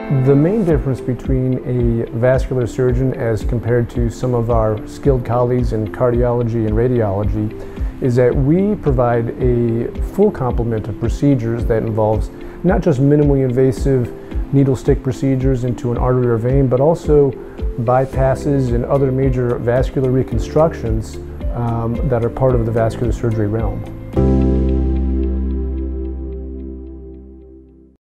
The main difference between a vascular surgeon as compared to some of our skilled colleagues in cardiology and radiology is that we provide a full complement of procedures that involves not just minimally invasive needle stick procedures into an artery or vein, but also bypasses and other major vascular reconstructions that are part of the vascular surgery realm.